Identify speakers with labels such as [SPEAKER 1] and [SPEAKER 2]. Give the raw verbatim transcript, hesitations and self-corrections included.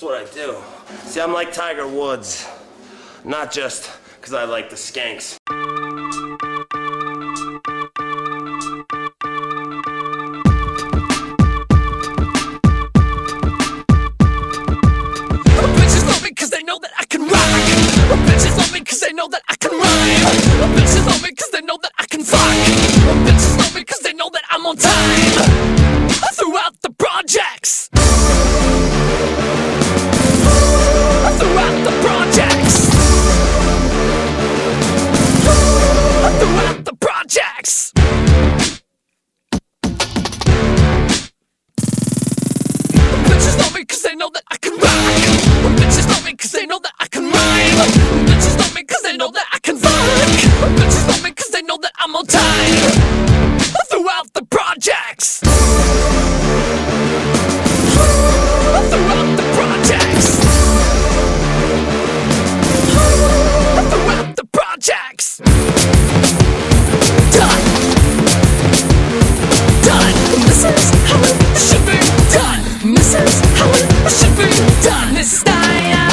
[SPEAKER 1] That's what I do. See, I'm like Tiger Woods. Not just because I like the skanks.
[SPEAKER 2] Bitches love me because they know that I can rock. Bitches love me because they know that I can rhyme. Bitches love me because they know that I can fuck. Bitches love me because they know that I'm on time throughout the projects. Throughout the projects. Throughout the projects. Bitches love me because they know that I can rock. Bitches love me because they know that I can rhyme. Bitches love me because they know that I can fuck. Bitches love me because they know that I'm on time throughout the projects. Throughout the projects. Throughout the projects. Done. Done. This is how it should be done. This is how it should be done. This style.